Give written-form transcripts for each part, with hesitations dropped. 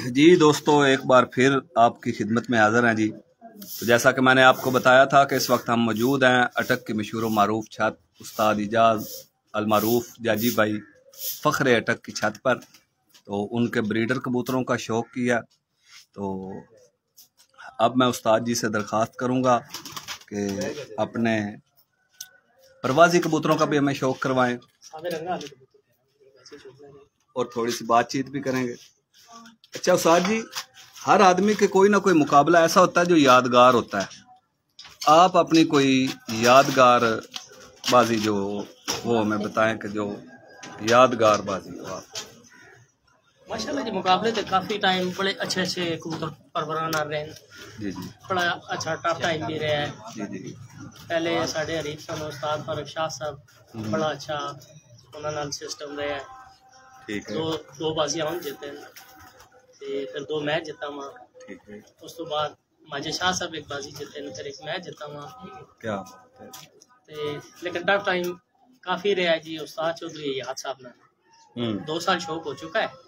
जी दोस्तों, एक बार फिर आपकी खिदमत में हाज़िर हैं जी। तो जैसा कि मैंने आपको बताया था कि इस वक्त हम मौजूद हैं अटक के मशहूर मारूफ छत उस्ताद इजाज़ अलमारूफ जाजी भाई फ़ख्र अटक की छत पर। तो उनके ब्रीडर कबूतरों का शौक़ किया। तो अब मैं उस्ताद जी से दरख्वास्त करूँगा कि अपने परवाज़ी कबूतरों का भी हमें शौक़ करवाएँ और थोड़ी सी बातचीत भी करेंगे। अच्छा उस्ताद जी, हर आदमी के कोई ना कोई मुकाबला ऐसा होता है जो यादगार होता है। आप अपनी कोई यादगार बाजी जो वो हमें बताएं कि जो यादगार बाजी हो आप। माशाल्लाह जी, मुकाबले तो काफ़ी टाइम बड़े अच्छे अच्छे कबूतर परवरान आ रहे हैं जी जी, बड़ा अच्छा टफ टाइम भी रहा है जी जी। पहले साढ़े हरीफ सन उस्ताद फारूक शाह साहब बड़ा अच्छा उन्होंने सिस्टम रहा है। ठीक है, दो बाजियां हम जीते ते फिर दो मैच जीता वहाँ। ठीक है, उस तो बाद माजे शाह साहब एक बाजी जीते फिर एक मैच जीता वहाँ। क्या बात है। ते लेकिन टफ टाइम काफ़ी रहा है जी। उस्ताद चौधरी याद साहब ने 2 साल शौक हो चुका है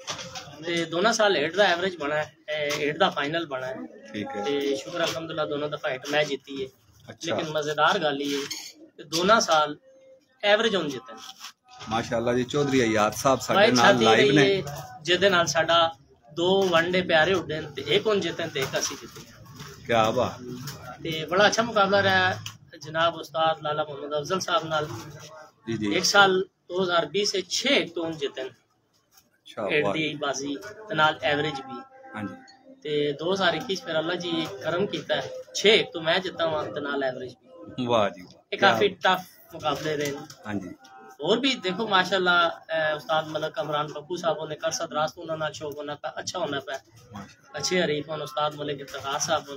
ते दोनों साल 8 का एवरेज बना है, 8 का फाइनल बना है। ठीक है, ते शुक्र अल्हम्दुलिल्लाह दोनों दफा 8 मैच जीती है। अच्छा। लेकिन मजेदार गल ये कि दोनों साल एवरेज हम जीते माशाल्लाह जी, चौधरी अयाद साहब साडे भाई नाल छाती लाइव रही ने। है जिहदे नाल साडा 2 वनडे प्यारे उड्डे ते एक उन जीते ते एक असी जीते। क्या बात। ते बड़ा अच्छा मुकाबला रहा जनाब उस्ताद लाला मोहम्मद अफजल साहब नाल। जी जी, एक साल 2020 से 6 तो उन जीते अच्छा, 8 वाह दी जी। बाजी ते नाल एवरेज भी। हाँ जी, ते 2021 फिर अल्लाह जी करम किया 6 तो मैं जीता वहां ते नाल एवरेज भी। वाह जी, ये क्या काफी बात। टफ मुकाबले रहे। हाँ जी, और भी देखो माशाल्लाह उस्ताद मलक कमरान पप्पू साहब ने कर सदरास्त उन्होंने शौक होना पे अच्छा होना पे माशाल्लाह। अच्छे हरीफ हैं। उस्ताद मलिक इफ्तिखार साहब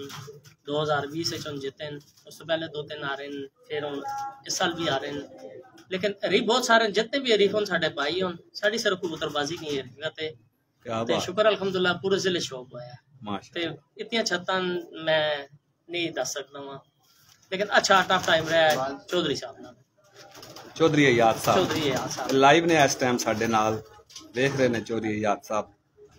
2020 से जीते उस तो पहले 2-3 आ रहे हैं फिर हम इस साल भी आ रहे हैं। लेकिन हरीफ बहुत सारे जितने भी हरीफ हैं साढ़े भाई हैं साड़ी सिर्फ कबूतरबाजी नहीं है क्या ते बात। शुक्र अल्हम्दुलिल्लाह पूरे जिले शौक होया ते माशाल्लाह। इतनी छत्तां मैं नहीं दस सकता वहाँ। लेकिन अच्छा टफ टाइम रहा है चौधरी साहब नाल। चौधरी अयाद साहब चौधरी अयाद साहब लाइव ने इस टाइम साडे नाल देख रहे ने। चौधरी अयाद साहब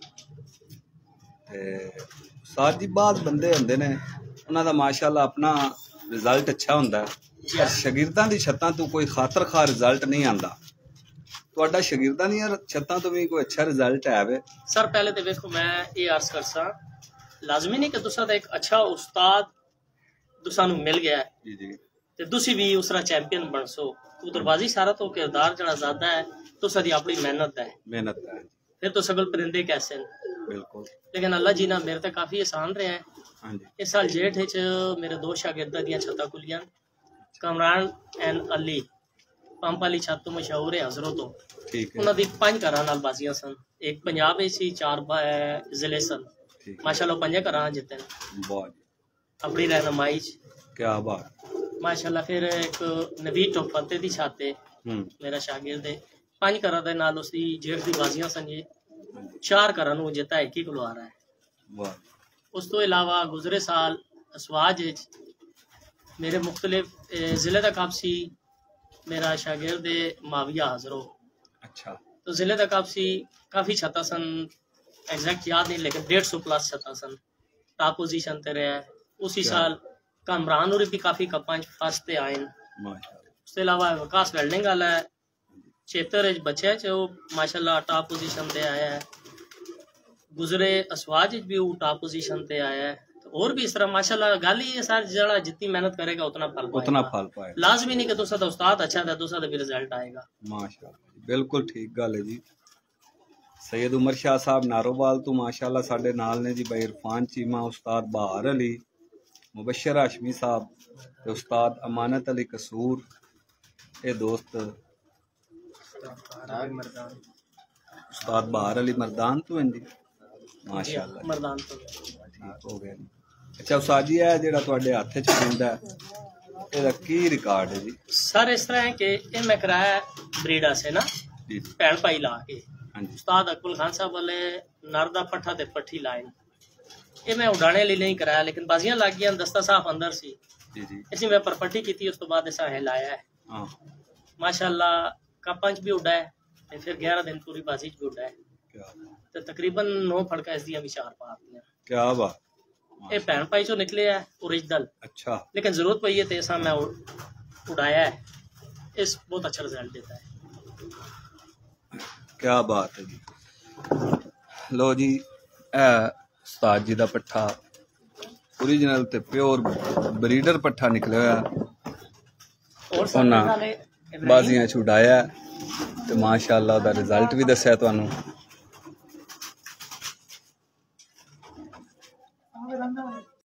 ते उस्ताद जी बाद बंदे हुंदे ने उन्हां दा माशाल्लाह अपना रिजल्ट अच्छा हुंदा है, पर शागिर्दां दी छत्तां तो कोई खातर खा रिजल्ट नहीं आंदा। ਤੁਹਾਡਾ ਸ਼ਾਗਿਰਦਾਂ ਦੀਆਂ ਛੱਤਾਂ ਤੋਂ ਵੀ ਕੋਈ ਅੱਛਾ ਰਿਜ਼ਲਟ ਹੈ ਵੇ सर पहले तो देखो मैं ये अर्ज कर सा लाजमी नहीं कि तुसा एक अच्छा उस्ताद तुसा मिल गया है जी जी ते तुसी भी उसरा चैंपियन बन सो। कबूतरबाजी सारा तो किरदार जड़ा ज्यादा है तुसा दी अपनी मेहनत है मेहनत है फिर तो सगल परिंदे कैसे हैं। बिल्कुल। लेकिन अल्लाह जी ना मेरे ते काफी आसान रहा है। हाँ जी, इस साल जेठ मेरे 2 शागिर्दा दियां छत्तां खुलियां कमरान एंड अली पंप वाली छत तो मशहूर है हजरों तो ठीक है, उन्होंने 5 घर नाल बाजियां सन। एक पंजाब सी 4 जिले सन ठीक है, माशाल्लाह 5 घर जिते वाह जी, अपनी रहनुमाई क्या बात। माशाल्लाह। फिर एक नवी टोफते दी छत है मेरा शागिर्द है 5 घर दे नाल उसदी जेठ दी बाजियां सन। ये 4 घर नूं जिता एक ही कोल आ रहा है। वाह। उस तो इलावा गुजरे साल असवाज मेरे मुख्तलिफ जिले का कप सी मेरा शागिर्द माविया हजरो। अच्छा, तो जिले तक आपसी काफी छत्ता सन एग्जैक्ट याद नहीं लेकिन 150 प्लस छत्ता सन टॉप पोजीशन ते रहा है। उसी साल कमरान और भी काफी कप्पां फर्स्ट ते आए माशाल्लाह। उसके अलावा विकास वेल्डिंग वाला है 76 बच्चे च वो माशाल्लाह टॉप पोजीशन ते आया है। गुजरे असवाज भी वो टॉप पोजीशन ते आया है। और भी इस तरह माशाल्लाह गल ही सार जड़ा जितनी मेहनत करेगा उतना फल पाएगा। लाजमी नहीं कि तुसा दा उस्ताद अच्छा है तुसा दा भी रिजल्ट आएगा। माशाल्लाह, बिल्कुल ठीक गल है जी। सैयद उमर शाह साहब नारोवाल तो माशाल्लाह साडे नाल ने जी। भाई इरफान चीमा, उस्ताद बहार अली, मुबशर हाशमी साहब ते उस्ताद अमानत अली कसूर, ये दोस्त उस्ताद बहार अली मरदान तो हैं जी। माशाल्लाह मरदान तो ठीक हो गया। अच्छा उस्ताद जी, है जेड़ा तुहाडे हत्थ च पिंदा ਇਹਦਾ ਕੀ ਰਿਕਾਰਡ है जी? सर इस तरह है कि ये मैं कराया ब्रीडा से ना जी भैन भाई ला के हाँ जी, उस्ताद अकबल खान साहब वाले नरदा पट्ठा ते पट्ठी लाइन ये मैं उड़ाने लिए नहीं कराया लेकिन बाजियां लग गई दस्ता साफ अंदर सी जी जी, इसी मैं पर पट्ठी की थी उस तो बाद ऐसा हिलाया है हाँ, माशाल्लाह कप्पां च भी उड़ा है फिर 11 दिन पूरी बाजी च भी उड़ा है। ਤੇ ਤਕਰੀਬਨ 9 ਫੜਕਾ ਇਸ ਦੀਆਂ ਵਿਚਾਰ ਪਾਤੀਆਂ। क्या बात। ਇਹ ਭੈਣ ਭਾਈ ਚੋਂ ਨਿਕਲੇ ਹੈ ओरिजिनल। अच्छा। लेकिन जरूरत पई है तो ऐसा मैं उड़ाया है, इस बहुत अच्छा रिजल्ट देता है। क्या बात है जी। लो जी उस्ताद जी दा पट्ठा ओरिजिनल ते प्योर ब्रीडर पट्ठा निकले होया, उन्हां बाजियां छुड़ाया ते माशाअल्लाह दा रिजल्ट भी दस्या तुहानू।